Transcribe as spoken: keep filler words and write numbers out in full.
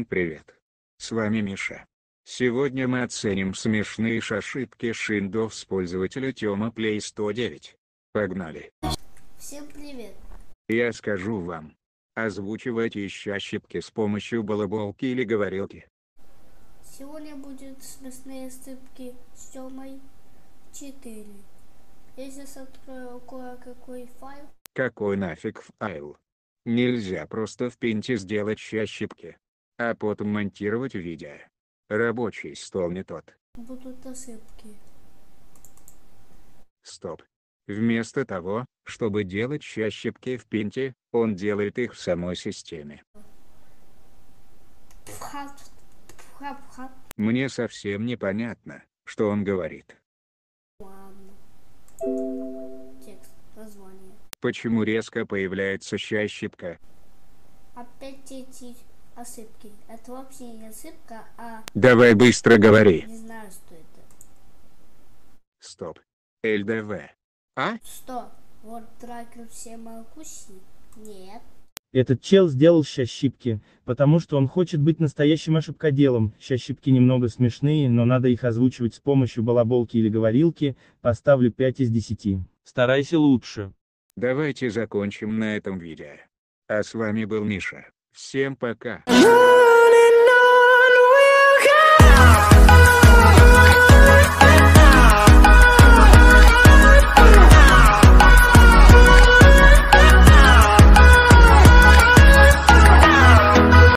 Всем привет. С вами Миша. Сегодня мы оценим смешные ошибки Windows пользователя Тёма Play сто девять. Погнали. Всем привет. Я скажу вам. Озвучивайте ища ошибки с помощью балаболки или говорилки. Сегодня будут смешные ошибки с Тёмой четыре. Я сейчас открою кое-какой файл. Какой нафиг файл? Нельзя просто в пинте сделать ща ошибки, а потом монтировать видео. Рабочий стол не тот. Будут ошибки. Стоп. Вместо того, чтобы делать ща ошибки в пинте, он делает их в самой системе. Пхат, пхат, пхат. Мне совсем непонятно, что он говорит. Ладно. Текст, название. Почему резко появляется ща ошибка? Опять эти ошибки. Это вообще не ошибка, а Давай быстро говори. не знаю, что это. Стоп. эл дэ вэ. А? Что? Вот трекер все могущий? Нет. Этот чел сделал ща ошибки, потому что он хочет быть настоящим ошибкоделом. Ща ошибки немного смешные, но надо их озвучивать с помощью балаболки или говорилки. Поставлю пять из десяти. Старайся лучше. Давайте закончим на этом видео. А с вами был Миша. Всем пока. On and on we'll go.